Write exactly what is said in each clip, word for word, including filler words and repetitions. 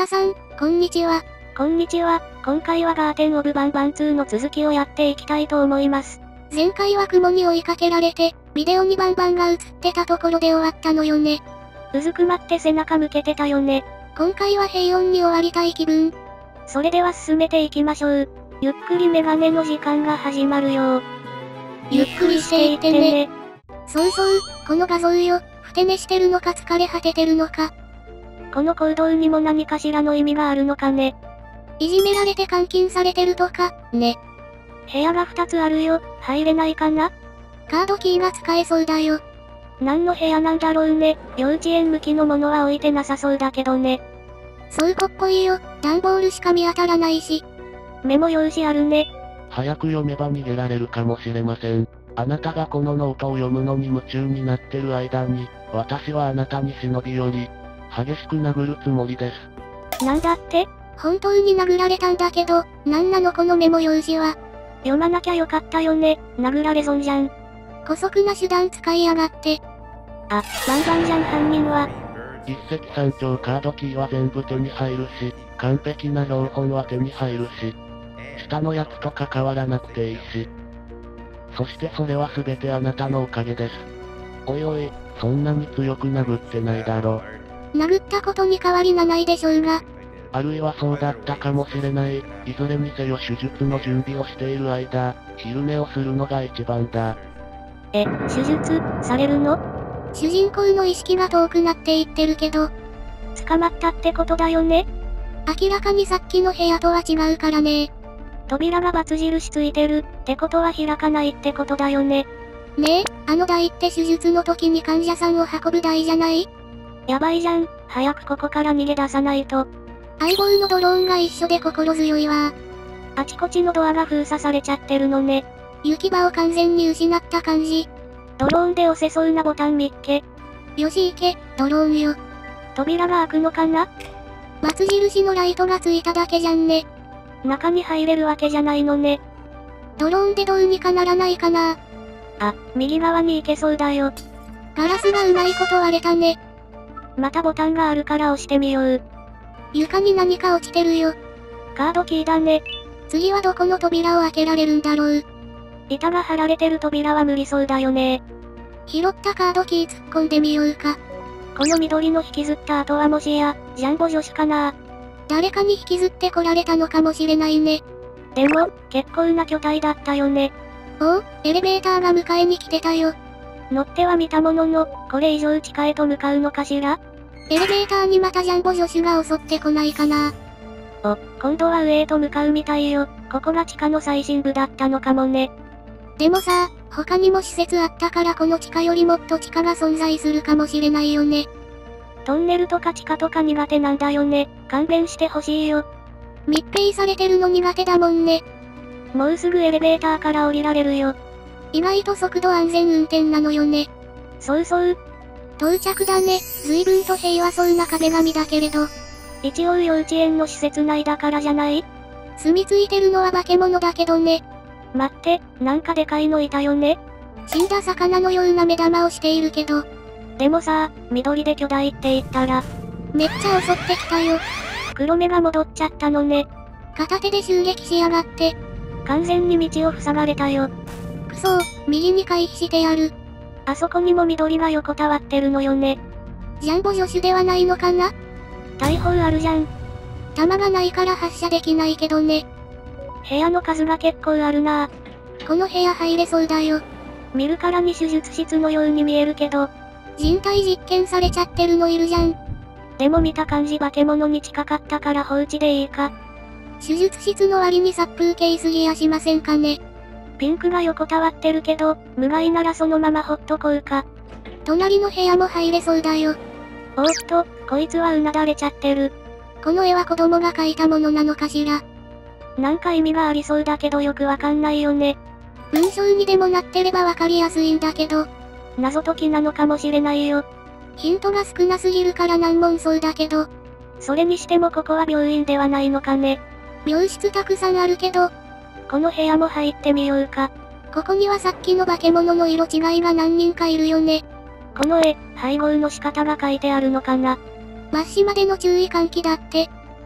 皆さん、こんにちは。 こんにちは。今回はガーテンオブバンバンツーの続きをやっていきたいと思います。 前回は雲に追いかけられて、ビデオにバンバンが映ってたところで終わったのよね。 うずくまって背中向けてたよね。 今回は平穏に終わりたい気分。 それでは進めていきましょう。ゆっくりメガネの時間が始まるよ。 ゆっくりしていってね。そうそう、この画像よ。ふて寝してるのか疲れ果ててるのか。 この行動にも何かしらの意味があるのかね。 いじめられて監禁されてるとか、ね。 部屋がふたつあるよ。入れないかな？ カードキーが使えそうだよ。 何の部屋なんだろうね。幼稚園向きのものは置いてなさそうだけどね。 倉庫っぽいよ。段ボールしか見当たらないし。 メモ用紙あるね。 早く読めば逃げられるかもしれません。あなたがこのノートを読むのに夢中になってる間に、私はあなたに忍び寄り、激しく殴るつもりです。 なんだって？ 本当に殴られたんだけど、なんなのこのメモ用紙は。 読まなきゃよかったよね。殴られ損じゃん。 姑息な手段使いやがって。 あ、バンバンじゃん犯人は。 一石三鳥カードキーは全部手に入るし、完璧な標本は手に入るし、下のやつと関わらなくていいし。そしてそれは全てあなたのおかげです。おいおい、そんなに強く殴ってないだろ。 殴ったことに変わりはないでしょうが。 あるいはそうだったかもしれない。いずれにせよ手術の準備をしている間、昼寝をするのが一番だ。 え、手術、されるの？ 主人公の意識が遠くなっていってるけど。 捕まったってことだよね？ 明らかにさっきの部屋とは違うからね。 扉がバツ印ついてる、ってことは開かないってことだよね。 ねえ、あの台って手術の時に患者さんを運ぶ台じゃない？ やばいじゃん、早くここから逃げ出さないと。 相棒のドローンが一緒で心強いわ。 あちこちのドアが封鎖されちゃってるのね。 行き場を完全に失った感じ。 ドローンで押せそうなボタン見っけ。 よし行け、ドローンよ。 扉が開くのかな？ バツ印のライトがついただけじゃんね。 中に入れるわけじゃないのね。 ドローンでどうにかならないかな。 あ、右側に行けそうだよ。 ガラスがうまいこと割れたね。 またボタンがあるから押してみよう。 床に何か落ちてるよ。 カードキーだね。 次はどこの扉を開けられるんだろう。 板が張られてる扉は無理そうだよね。 拾ったカードキー突っ込んでみようか。 この緑の引きずった後はもしや、ジャンボ女子かな？ 誰かに引きずってこられたのかもしれないね。 でも、結構な巨体だったよね。 おお、エレベーターが迎えに来てたよ。 乗っては見たものの、これ以上地下へと向かうのかしら？ エレベーターにまたジャンボ女子が襲ってこないかな。 お、今度は上へと向かうみたいよ。ここが地下の最深部だったのかもね。 でもさ、他にも施設あったからこの地下よりもっと地下が存在するかもしれないよね。 トンネルとか地下とか苦手なんだよね。勘弁してほしいよ。 密閉されてるの苦手だもんね。 もうすぐエレベーターから降りられるよ。 意外と速度安全運転なのよね。 そうそう。 到着だね。随分と平和そうな壁紙だけれど。 一応幼稚園の施設内だからじゃない？ 住み着いてるのは化け物だけどね。 待って、なんかでかいのいたよね。 死んだ魚のような目玉をしているけど。 でもさ、緑で巨大って言ったら。 めっちゃ襲ってきたよ。 黒目が戻っちゃったのね。 片手で襲撃しやがって。 完全に道を塞がれたよ。 くそー、右に回避してやる。 あそこにも緑が横たわってるのよね。 ジャンボ助手ではないのかな？ 大砲あるじゃん。 弾がないから発射できないけどね。 部屋の数が結構あるなぁ。この部屋入れそうだよ。 見るからに手術室のように見えるけど。 人体実験されちゃってるのいるじゃん。 でも見た感じ化け物に近かったから放置でいいか。 手術室の割に殺風景すぎやしませんかね。 ピンクが横たわってるけど、無害ならそのままほっとこうか。 隣の部屋も入れそうだよ。 おーっと、こいつはうなだれちゃってる。 この絵は子供が描いたものなのかしら。 なんか意味がありそうだけどよくわかんないよね。 文章にでもなってればわかりやすいんだけど。 謎解きなのかもしれないよ。 ヒントが少なすぎるから難問そうだけど。 それにしてもここは病院ではないのかね。 病室たくさんあるけど。 この部屋も入ってみようか。 ここにはさっきの化け物の色違いが何人かいるよね。 この絵、配合の仕方が書いてあるのかな。 末子までの注意喚起だって。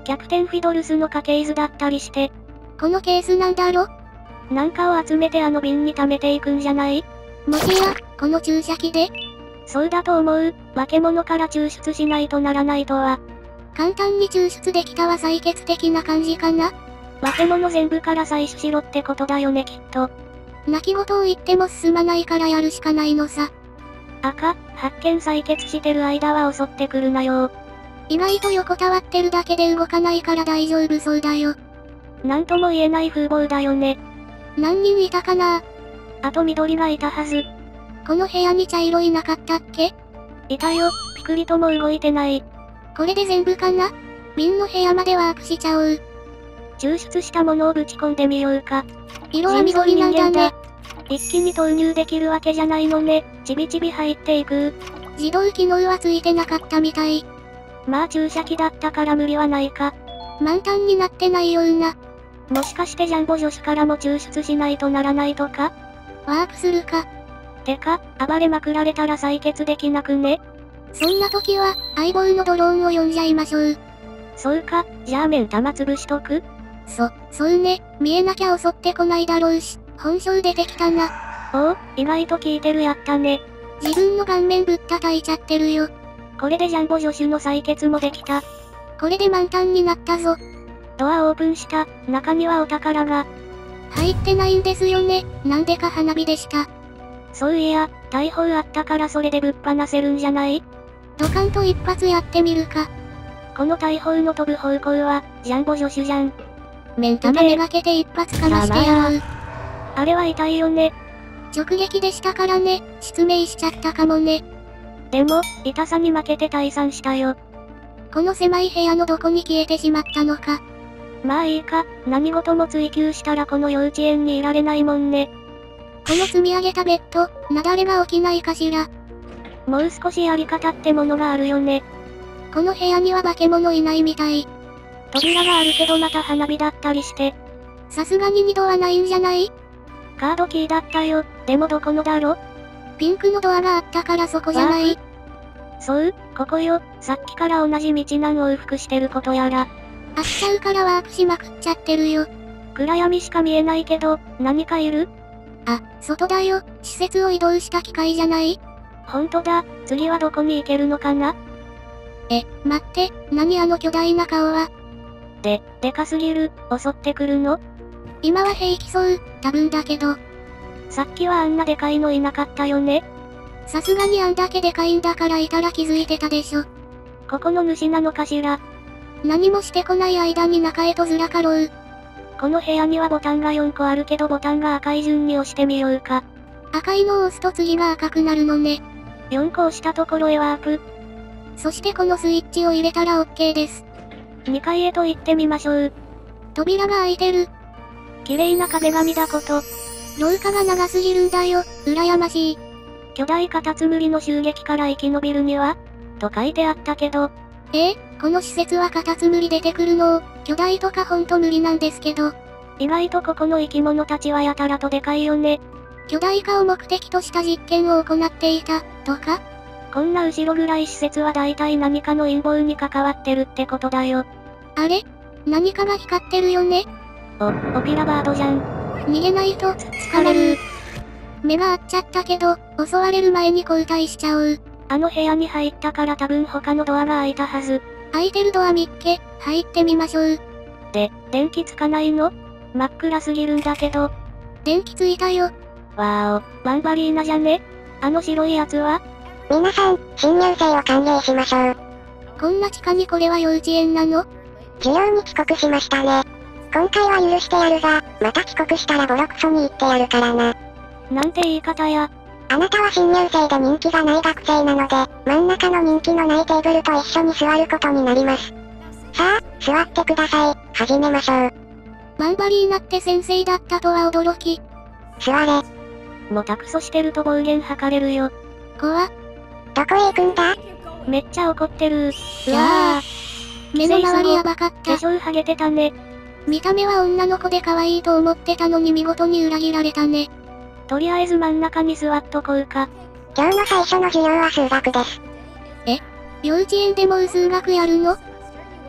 キャプテンフィドルスの家系図だったりして。 このケースなんだろ？ なんかを集めてあの瓶に溜めていくんじゃない？ もしや、この注射器で？ そうだと思う。化け物から抽出しないとならないとは。 簡単に抽出できたは採血的な感じかな？ 化け物全部から採取しろってことだよねきっと。 泣き言を言っても進まないからやるしかないのさ。 赤、発見採血してる間は襲ってくるなよ。 意外と横たわってるだけで動かないから大丈夫そうだよ。 なんとも言えない風貌だよね。 何人いたかな？ あと緑がいたはず。 この部屋に茶色いなかったっけ？ いたよ、ピクリとも動いてない。 これで全部かな？瓶の部屋までワープしちゃおう。 抽出したものをぶち込んでみようか。 色は緑なんだね。 一気に投入できるわけじゃないのね。ちびちび入っていく。 自動機能はついてなかったみたい。 まあ注射器だったから無理はないか。 満タンになってないような。 もしかしてジャンボ女子からも抽出しないとならないとか？ ワープするか。 てか、暴れまくられたら採血できなくね？ そんな時は、相棒のドローンを呼んじゃいましょう。 そうか、じゃあ目ん玉潰しとく？ そ、そうね、見えなきゃ襲ってこないだろうし、本性出てきたな。 おお、意外と効いてるやったね。 自分の顔面ぶったたいちゃってるよ。 これでジャンボ助手の採血もできた。 これで満タンになったぞ。 ドアオープンした、中にはお宝が。 入ってないんですよね、なんでか花火でした。 そういや、大砲あったからそれでぶっ放せるんじゃない？ ドカンと一発やってみるか。 この大砲の飛ぶ方向は、ジャンボ助手じゃん。 目ん玉めがけて一発かましてやる。 あれは痛いよね。 直撃でしたからね、失明しちゃったかもね。 でも、痛さに負けて退散したよ。 この狭い部屋のどこに消えてしまったのか。 まあいいか、何事も追求したらこの幼稚園にいられないもんね。 この積み上げたベッド、雪崩が起きないかしら。 もう少しやり方ってものがあるよね。 この部屋には化け物いないみたい。 扉があるけどまた花火だったりして。 さすがに二度はないんじゃない？ カードキーだったよ。でもどこのだろ？ ピンクのドアがあったからそこじゃない？ そう、ここよ。さっきから同じ道なん往復してることやら。 飽きちゃうからワープしまくっちゃってるよ。 暗闇しか見えないけど、何かいる？ あ、外だよ。施設を移動した機械じゃない？ ほんとだ、次はどこに行けるのかな？ え、待って、何あの巨大な顔は。 で、でかすぎる、襲ってくるの？ 今は平気そう、多分だけど。 さっきはあんなでかいのいなかったよね？ さすがにあんだけでかいんだからいたら気づいてたでしょ。 ここの主なのかしら？ 何もしてこない間に中へとずらかろう。 この部屋にはボタンがよんこあるけどボタンが赤い順に押してみようか。 赤いのを押すと次が赤くなるのね。 よんこ押したところへワープ。 そしてこのスイッチを入れたら OK です。 にかいへと行ってみましょう。 扉が開いてる。 綺麗な壁紙だこと。 廊下が長すぎるんだよ、羨ましい。 巨大カタツムリの襲撃から生き延びるにはと書いてあったけど。 ええ、この施設はカタツムリ出てくるのを、巨大とかほんと無理なんですけど。 意外とここの生き物たちはやたらとでかいよね。 巨大化を目的とした実験を行っていた、とか？ こんな後ろ暗い施設は大体何かの陰謀に関わってるってことだよ。 あれ？何かが光ってるよね？ お、オピラバードじゃん。 逃げないと、疲れる。目が合っちゃったけど、襲われる前に交代しちゃおう。 あの部屋に入ったから多分他のドアが開いたはず。 開いてるドア見っけ、入ってみましょう。 で、電気つかないの？真っ暗すぎるんだけど。 電気ついたよ。 わーお、ワンバリーナじゃね？あの白いやつは？ 皆さん、新入生を歓迎しましょう。 こんな地下にこれは幼稚園なの？ 授業に遅刻しましたね。今回は許してやるが、また遅刻したらボロクソに言ってやるからな。 なんて言い方や。 あなたは新入生で人気がない学生なので、真ん中の人気のないテーブルと一緒に座ることになります。さあ、座ってください。始めましょう。 マンバリーナって先生だったとは驚き。 座れ。 もたくそしてると暴言吐かれるよ。 怖っ。 どこへ行くんだ？ めっちゃ怒ってる。 うわぁ。目の周りやばかった。 化粧剥げてたね。 見た目は女の子で可愛いと思ってたのに見事に裏切られたね。 とりあえず真ん中に座っとこうか。 今日の最初の授業は数学です。 え？幼稚園でも数学やるの？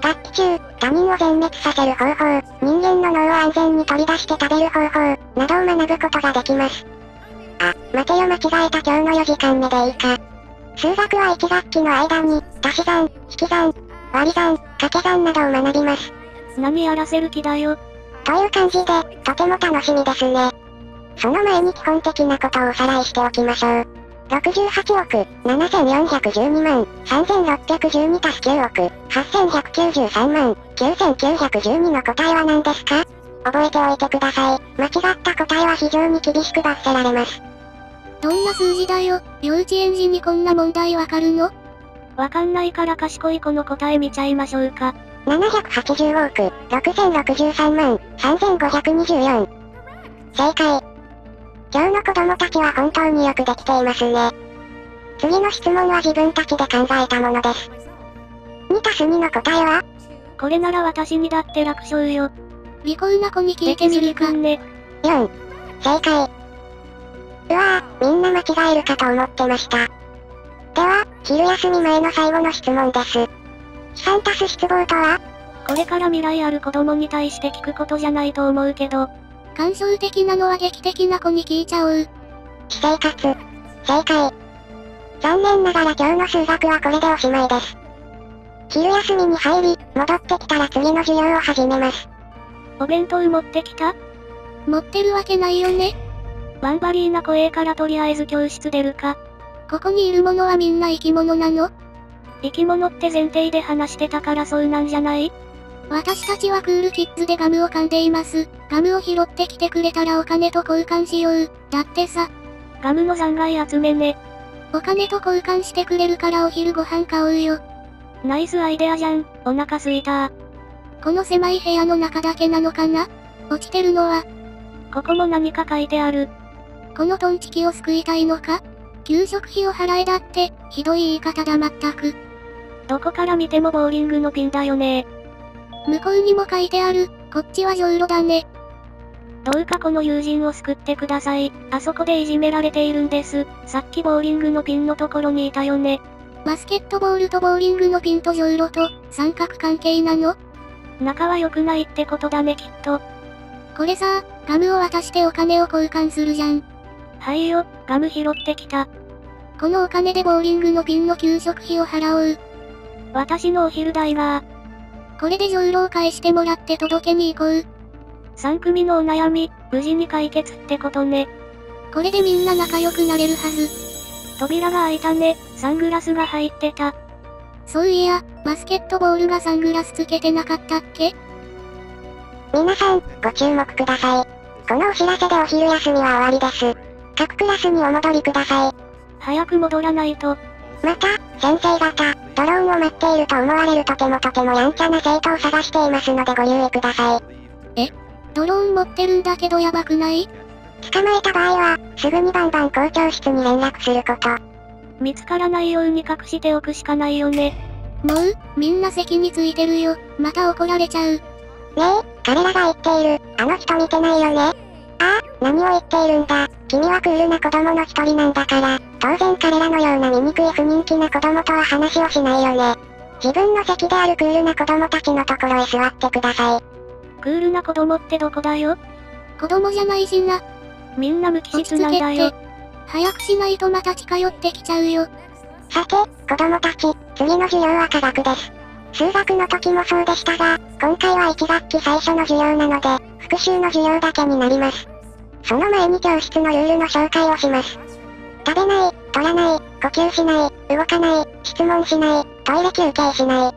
脱皮中、他人を全滅させる方法、人間の脳を安全に取り出して食べる方法、などを学ぶことができます。あ、待てよ間違えた今日のよじかんめでいいか。数学はいち学期の間に、足し算、引き算、割り算、掛け算などを学びます。 何やらせる気だよ。 という感じで、とても楽しみですね。その前に基本的なことをおさらいしておきましょう。ろくじゅうはちおく、ななせんよんひゃくじゅうにまん、さんぜんろっぴゃくじゅうにたすきゅうおく、はっせんひゃくきゅうじゅうさんまん、きゅうせんきゅうひゃくじゅうにの答えは何ですか？覚えておいてください。間違った答えは非常に厳しく罰せられます。 どんな数字だよ。幼稚園児にこんな問題わかるの？ わかんないから賢い子の答え見ちゃいましょうか。 ななひゃくはちじゅうおく、ろくせんろくじゅうさんまん、さんぜんごひゃくにじゅうよん。正解。今日の子供たちは本当によくできていますね。次の質問は自分たちで考えたものです。にたすにの答えは？ これなら私にだって楽勝よ。 利口な子に聞いてみるか。 ね。 よん。正解。うわぁ、みんな間違えるかと思ってました。では、昼休み前の最後の質問です。飛散たす失望とは？ これから未来ある子供に対して聞くことじゃないと思うけど。 感傷的なのは劇的な子に聞いちゃおう。 私生活。正解。残念ながら今日の数学はこれでおしまいです。昼休みに入り、戻ってきたら次の授業を始めます。 お弁当持ってきた？ 持ってるわけないよね。 ワンバリーな声からとりあえず教室出るか。 ここにいるものはみんな生き物なの？ 生き物って前提で話してたからそうなんじゃない？ 私たちはクールキッズでガムを噛んでいます。ガムを拾ってきてくれたらお金と交換しよう。だってさ。 ガムの残骸集めね。 お金と交換してくれるからお昼ご飯買おうよ。 ナイスアイデアじゃん。お腹すいた。 この狭い部屋の中だけなのかな？落ちてるのは。 ここも何か書いてある。 このトンチキを救いたいのか？給食費を払えだって、ひどい言い方だまったく。 どこから見てもボーリングのピンだよね。 向こうにも書いてある。こっちはじょうろだね。 どうかこの友人を救ってください。あそこでいじめられているんです。さっきボーリングのピンのところにいたよね。 バスケットボールとボーリングのピンとじょうろと、三角関係なの？ 仲は良くないってことだねきっと。 これさ、ガムを渡してお金を交換するじゃん。 はいよ、ガム拾ってきた。 このお金でボーリングのピンの給食費を払おう。 私のお昼代が。 これでじょうろを返してもらって届けに行こう。 さん組のお悩み、無事に解決ってことね。 これでみんな仲良くなれるはず。 扉が開いたね、サングラスが入ってた。 そういや、バスケットボールがサングラスつけてなかったっけ？ 皆さん、ご注目ください。このお知らせでお昼休みは終わりです。各クラスにお戻りください。 早く戻らないと。 また、先生方、ドローンを待っていると思われるとてもとてもやんちゃな生徒を探していますのでご留意ください。 え？ドローン持ってるんだけどやばくない？ 捕まえた場合は、すぐにバンバン校長室に連絡すること。 見つからないように隠しておくしかないよね。 もう、みんな席についてるよ。また怒られちゃう。 ねえ、彼らが言っている、あの人見てないよね。ああ、何を言っているんだ。君はクールな子供の一人なんだから、当然彼らのような醜い不人気な子供とは話をしないよね。自分の席であるクールな子供たちのところへ座ってください。 クールな子供ってどこだよ？ 子供じゃないしな。 みんな無機質なんだよ。 早くしないとまた近寄ってきちゃうよ。 さて、子供たち、次の授業は科学です。数学の時もそうでしたが、今回はいち学期最初の授業なので、復習の授業だけになります。その前に教室のルールの紹介をします。食べない、取らない、呼吸しない、動かない、質問しない、トイレ休憩しない。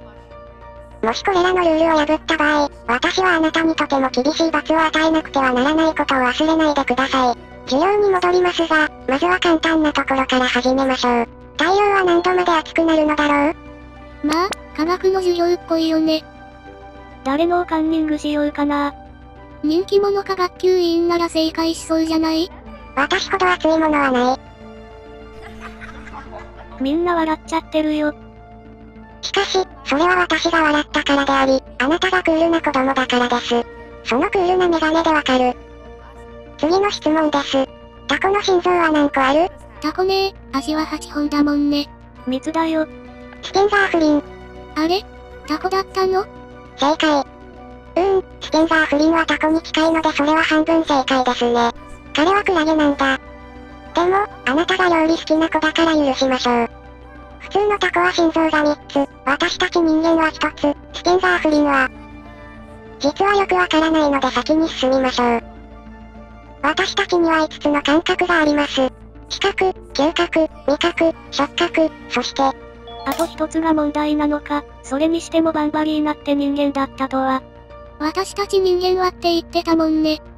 もしこれらのルールを破った場合、私はあなたにとても厳しい罰を与えなくてはならないことを忘れないでください。授業に戻りますが、まずは簡単なところから始めましょう。太陽は何度まで熱くなるのだろう？ まあ、科学の授業っぽいよね。 誰のをカンニングしようかな。 人気者か学級委員なら正解しそうじゃない？ 私ほど熱いものはない。 みんな笑っちゃってるよ。 しかし、それは私が笑ったからであり、あなたがクールな子供だからです。そのクールなメガネでわかる。次の質問です。タコの心臓は何個ある？ タコねー、足ははちほんだもんね。 みっつだよ。 ステンザーフリン。 あれ？タコだったの？ 正解。うーん、ステンザーフリンはタコに近いのでそれは半分正解ですね。彼はクラゲなんだ。でも、あなたが料理好きな子だから許しましょう。普通のタコは心臓がみっつ、私たち人間はひとつ、ステンザーフリンは。実はよくわからないので先に進みましょう。私たちにはいつつの感覚があります。視覚、嗅覚、味覚、触覚、そして、 あと一つが問題なのか、それにしてもバンバリーナって人間だったとは。 私たち人間はって言ってたもんね。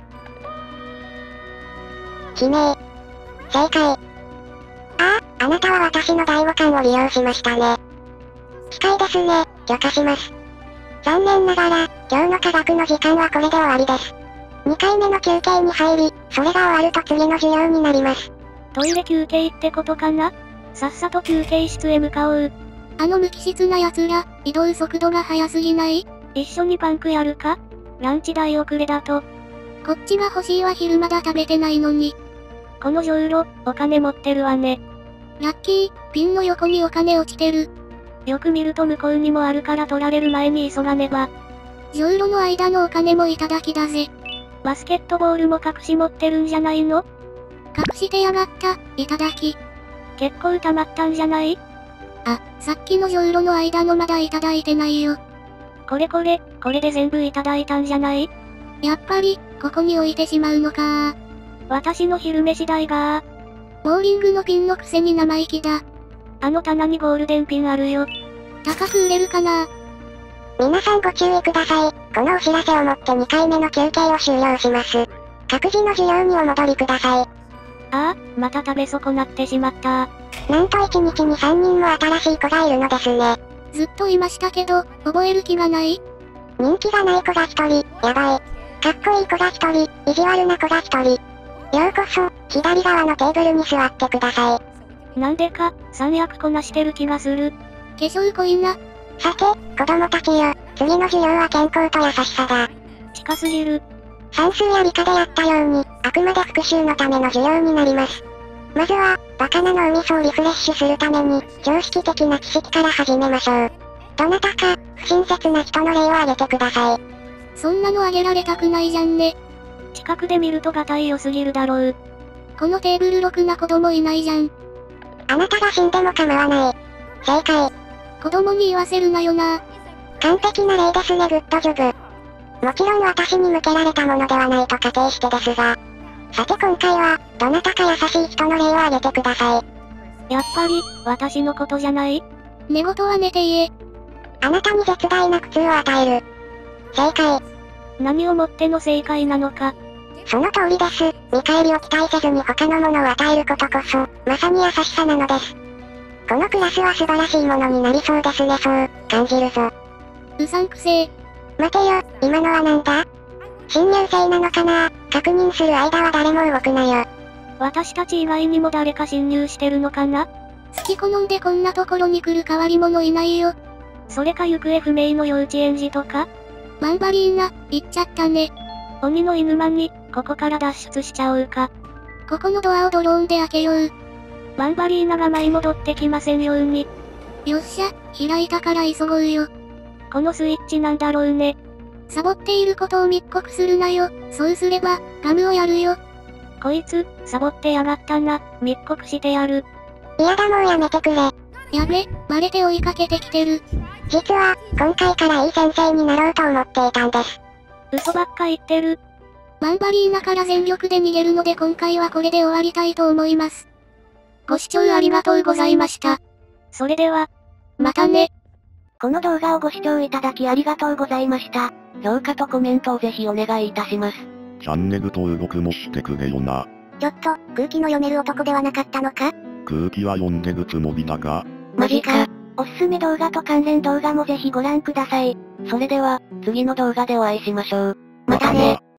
指名。正解。ああ、あなたは私の第五感を利用しましたね。近いですね、許可します。残念ながら、今日の科学の時間はこれで終わりです。にかいめの休憩に入り、それが終わると次の授業になります。 トイレ休憩ってことかな？さっさと休憩室へ向かおう。 あの無機質な奴ら、移動速度が速すぎない？ 一緒にパンクやるか？ランチ代遅れだと。 こっちが欲しいは昼まだ食べてないのに。 このじょうろ、お金持ってるわね。 ラッキー、ピンの横にお金落ちてる。 よく見ると向こうにもあるから取られる前に急がねば。 じょうろの間のお金もいただきだぜ。 バスケットボールも隠し持ってるんじゃないの？ 隠してやがった、いただき。 結構溜まったんじゃない？ あ、さっきのじょうろの間のまだいただいてないよ。 これこれ、これで全部いただいたんじゃない？ やっぱり、ここに置いてしまうのか。 私の昼飯代がボーリングのピンのくせに生意気だ。 あの棚にゴールデンピンあるよ。 高く売れるかな？ 皆さんご注意ください。このお知らせをもってにかいめの休憩を終了します。各自の授業にお戻りください。 ああ、また食べ損なってしまった。 なんといちにちにさんにんも新しい子がいるのですね。 ずっといましたけど、覚える気がない？ 人気がない子がひとり、やばい。かっこいい子がひとり、意地悪な子がひとり。ようこそ、左側のテーブルに座ってください。なんでか、三役こなしてる気がする。 化粧濃いな。 さて、子供たちよ、次の授業は健康と優しさだ。 近すぎる。 算数や理科でやったように、あくまで復習のための授業になります。まずは、バカな脳みそをリフレッシュするために、常識的な知識から始めましょう。どなたか、不親切な人の例を挙げてください。 そんなの挙げられたくないじゃんね。 近くで見るとがたい良すぎるだろう。 このテーブルろくな子供いないじゃん。 あなたが死んでも構わない。正解。 子供に言わせるなよな。 完璧な例ですね、グッドジョブ。もちろん私に向けられたものではないと仮定してですが。さて今回は、どなたか優しい人の例を挙げてください。 やっぱり、私のことじゃない？ 寝言は寝て言え。 あなたに絶大な苦痛を与える。正解。 何をもっての正解なのか。 その通りです。見返りを期待せずに他のものを与えることこそ、まさに優しさなのです。このクラスは素晴らしいものになりそうですね、そう、感じるぞ。 うさんくせえ。 待てよ、今のはなんだ？新入生なのかな？確認する間は誰も動くなよ。 私たち以外にも誰か侵入してるのかな？ 好き好んでこんなところに来る変わり者いないよ。 それか行方不明の幼稚園児とか？ バンバリーナ、行っちゃったね。 鬼の犬間に、ここから脱出しちゃおうか。 ここのドアをドローンで開けよう。 バンバリーナが舞い戻ってきませんように。 よっしゃ、開いたから急ごうよ。 このスイッチなんだろうね。 サボっていることを密告するなよ。そうすれば、ガムをやるよ。 こいつ、サボってやがったな。密告してやる。 いやだもうやめてくれ。 やべ、バレて追いかけてきてる。 実は、今回からいい先生になろうと思っていたんです。 嘘ばっか言ってる。 バンバリーナから全力で逃げるので今回はこれで終わりたいと思います。ご視聴ありがとうございました。 それでは、 またね。 この動画をご視聴いただきありがとうございました。評価とコメントをぜひお願いいたします。 チャンネル登録もしてくれよな。 ちょっと、空気の読める男ではなかったのか？ 空気は読んでるつもりだが。 マジか。おすすめ動画と関連動画もぜひご覧ください。それでは、次の動画でお会いしましょう。 またね。